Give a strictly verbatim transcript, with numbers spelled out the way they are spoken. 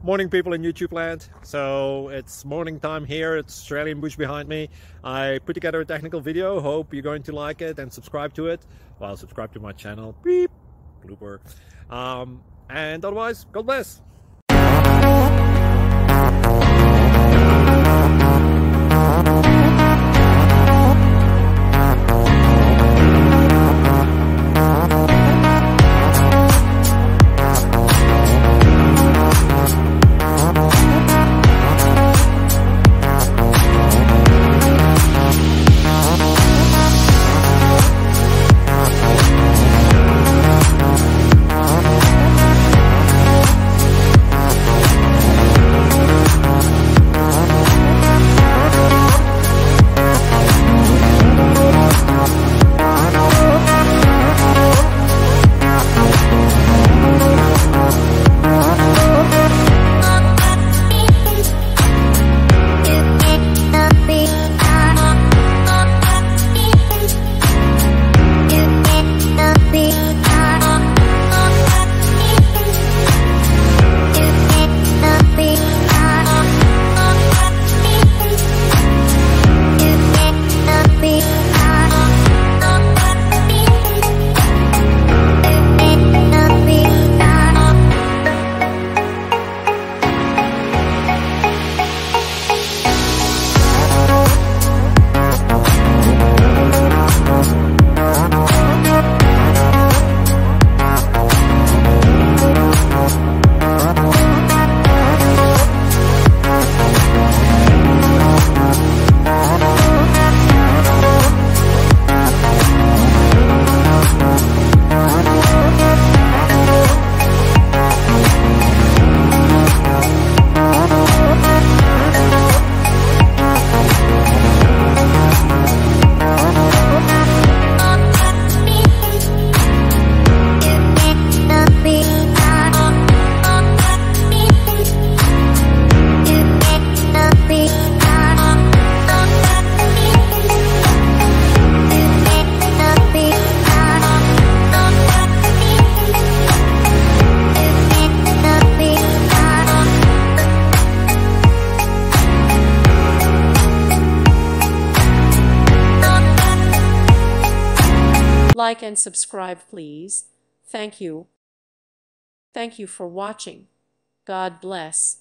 Morning, people in YouTube land. So it's morning time here. It's Australian bush behind me. I put together a technical video. Hope you're going to like it and subscribe to it. Well, subscribe to my channel. Beep. Blooper. Um, and otherwise, God bless. Like and subscribe, please. Thank you. Thank you for watching. God bless.